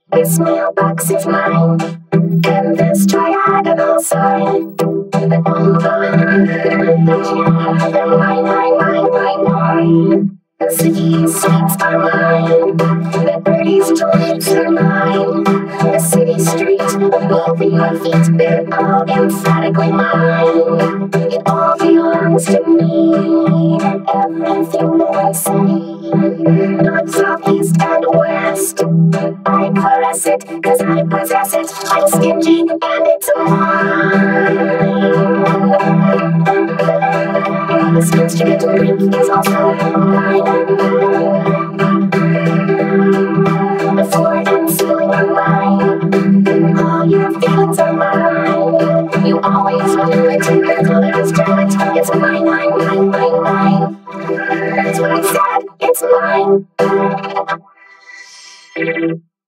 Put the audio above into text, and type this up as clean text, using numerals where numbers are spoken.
This mailbox is mine, and this diagonal sign. All mine. The city streets are mine. The birdies' toilets are mine. The city street, moving my feet, they're all emphatically mine. It all belongs to me. Everything that I see, north, south, east, and west, I caress it, cause I possess it. I'm stingy, and it's mine. The skills to get to drink is also mine. The floor and ceiling are mine. All your feelings are mine. You always do it, that's all there is to it. It's mine, mine, mine, mine, mine. That's what I said, it's mine.